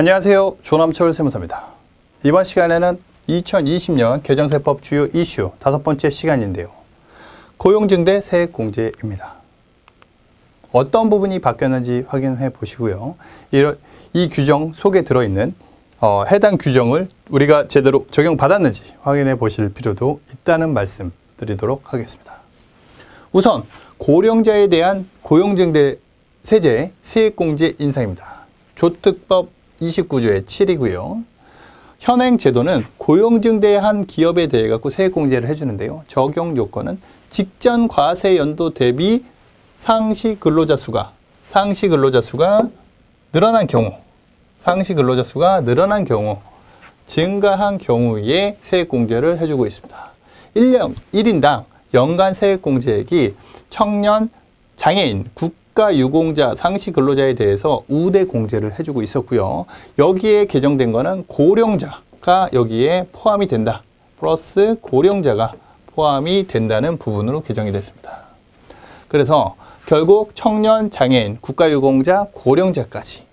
안녕하세요. 조남철 세무사입니다. 이번 시간에는 2020년 개정세법 주요 이슈 5번째 시간인데요. 고용증대 세액공제입니다. 어떤 부분이 바뀌었는지 확인해 보시고요. 이 규정 속에 들어있는 해당 규정을 우리가 제대로 적용받았는지 확인해 보실 필요도 있다는 말씀 드리도록 하겠습니다. 우선 고령자에 대한 고용증대 세제 세액공제 인상입니다. 조특법 29조의 7이고요. 현행 제도는 고용증대한 기업에 대해 갖고 세액공제를 해주는데요. 적용 요건은 직전 과세 연도 대비 상시 근로자 수가 늘어난 경우, 증가한 경우에 세액공제를 해주고 있습니다. 1인당 연간 세액공제액이 청년, 장애인, 국가유공자, 상시근로자에 대해서 우대 공제를 해주고 있었고요. 여기에 개정된 거는 고령자가 여기에 포함이 된다. 플러스 고령자가 포함이 된다는 부분으로 개정이 됐습니다. 그래서 결국 청년, 장애인, 국가유공자, 고령자까지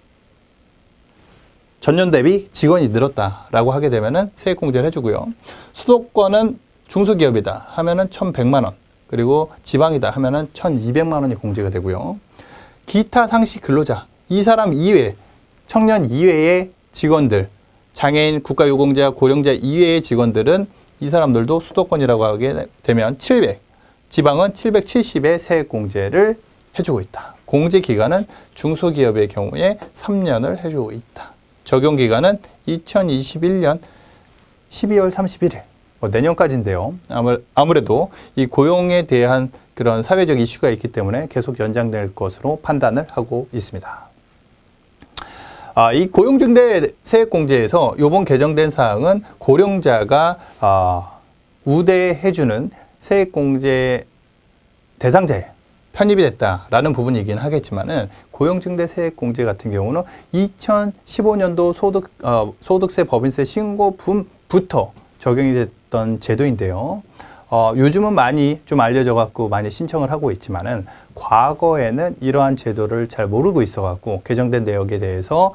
전년 대비 직원이 늘었다라고 하게 되면은 세액공제를 해주고요. 수도권은 중소기업이다 하면은 1,100만 원, 그리고 지방이다 하면은 1,200만 원이 공제가 되고요. 기타 상시 근로자, 이 사람 이외, 청년 이외의 직원들, 장애인, 국가유공자, 고령자 이외의 직원들은 이 사람들도 수도권이라고 하게 되면 700, 지방은 770의 세액공제를 해주고 있다. 공제기간은 중소기업의 경우에 3년을 해주고 있다. 적용기간은 2021년 12월 31일, 내년까지인데요. 아무래도 이 고용에 대한 그런 사회적 이슈가 있기 때문에 계속 연장될 것으로 판단을 하고 있습니다. 이 고용증대 세액공제에서 이번 개정된 사항은 고령자가 우대해주는 세액공제 대상자에 편입이 됐다라는 부분이긴 하겠지만은 고용증대 세액공제 같은 경우는 2015년도 소득세 법인세 신고분부터 적용이 됐던 제도인데요. 요즘은 많이 좀 알려져 갖고 많이 신청을 하고 있지만은 과거에는 이러한 제도를 잘 모르고 있어 갖고 개정된 내역에 대해서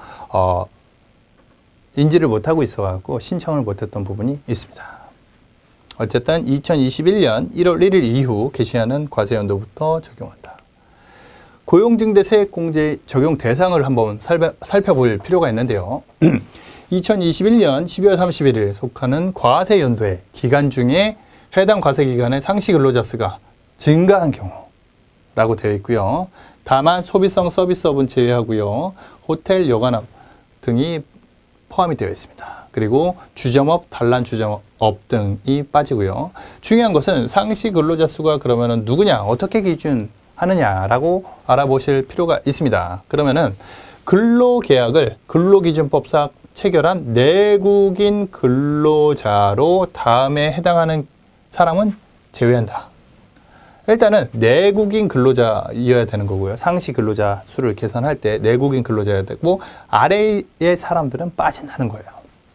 인지를 못하고 있어 갖고 신청을 못했던 부분이 있습니다. 어쨌든 2021년 1월 1일 이후 개시하는 과세연도부터 적용한다. 고용증대 세액공제 적용 대상을 한번 살펴볼 필요가 있는데요. 2021년 12월 31일 속하는 과세연도의 기간 중에 해당 과세기간의 상시근로자 수가 증가한 경우라고 되어 있고요. 다만 소비성 서비스업은 제외하고요. 호텔, 여관업 등이 포함이 되어 있습니다. 그리고 주점업, 단란주점업 등이 빠지고요. 중요한 것은 상시근로자 수가 그러면은 누구냐, 어떻게 기준하느냐라고 알아보실 필요가 있습니다. 그러면은 근로계약을 근로기준법상 체결한 내국인 근로자로 다음에 해당하는 사람은 제외한다. 일단은 내국인 근로자이어야 되는 거고요. 상시 근로자 수를 계산할 때 내국인 근로자여야 되고 아래의 사람들은 빠진다는 거예요.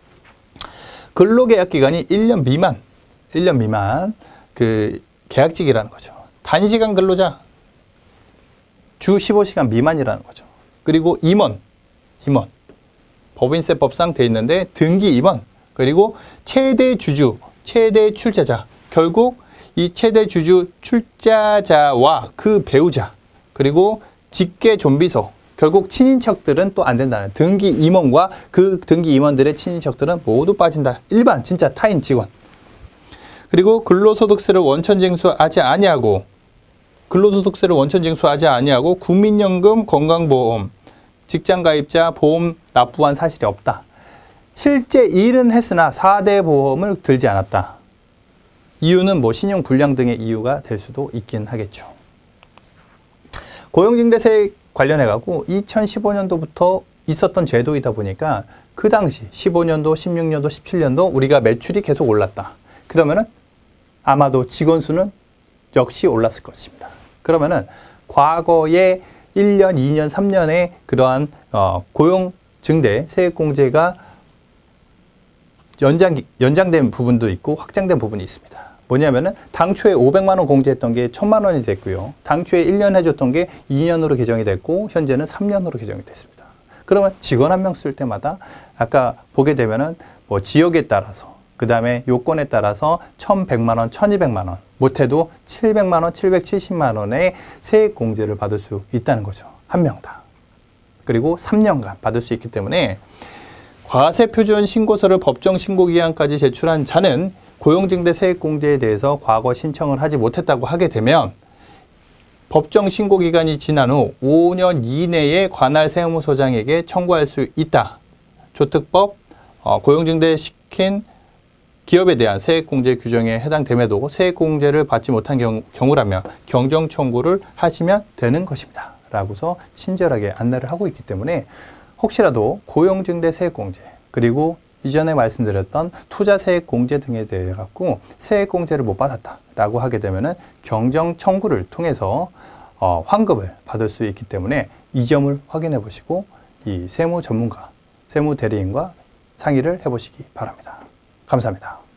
근로계약 기간이 1년 미만 그 계약직이라는 거죠. 단시간 근로자 주 15시간 미만이라는 거죠. 그리고 임원 법인세법상 돼 있는데 등기 임원, 그리고 최대 주주, 최대 출자자, 결국 이 최대 주주 출자자와 그 배우자, 그리고 직계 좀비소, 결국 친인척들은 또 안 된다는, 등기 임원과 그 등기 임원들의 친인척들은 모두 빠진다. 일반 진짜 타인 직원. 그리고 근로소득세를 원천 징수하지 아니하고 국민연금, 건강보험, 직장가입자, 보험 납부한 사실이 없다. 실제 일은 했으나 4대 보험을 들지 않았다. 이유는 신용불량 등의 이유가 될 수도 있긴 하겠죠. 고용증대세 관련해갖고 2015년도부터 있었던 제도이다 보니까 그 당시 15년도, 16년도, 17년도 우리가 매출이 계속 올랐다. 그러면은 아마도 직원 수는 역시 올랐을 것입니다. 그러면은 과거에 1년, 2년, 3년의 그러한 고용증대 세액공제가 연장된 부분도 있고 확장된 부분이 있습니다. 뭐냐면은 당초에 500만 원 공제했던 게 1000만 원이 됐고요. 당초에 1년 해줬던 게 2년으로 개정이 됐고 현재는 3년으로 개정이 됐습니다. 그러면 직원 한 명 쓸 때마다 아까 보게 되면은 뭐 지역에 따라서 그 다음에 요건에 따라서 1,100만 원, 1,200만 원, 못해도 700만 원, 770만 원의 세액공제를 받을 수 있다는 거죠. 한 명당. 그리고 3년간 받을 수 있기 때문에 과세표준 신고서를 법정 신고기간까지 제출한 자는 고용증대 세액공제에 대해서 과거 신청을 하지 못했다고 하게 되면 법정 신고기간이 지난 후 5년 이내에 관할 세무서장에게 청구할 수 있다. 조특법 고용증대 시킨 기업에 대한 세액공제 규정에 해당됨에도 세액공제를 받지 못한 경우라면 경정청구를 하시면 되는 것입니다. 라고서 친절하게 안내를 하고 있기 때문에 혹시라도 고용증대 세액공제 그리고 이전에 말씀드렸던 투자세액공제 등에 대해 갖고 세액공제를 못 받았다라고 하게 되면은 경정청구를 통해서 환급을 받을 수 있기 때문에 이 점을 확인해 보시고 이 세무 전문가, 세무 대리인과 상의를 해보시기 바랍니다. 감사합니다.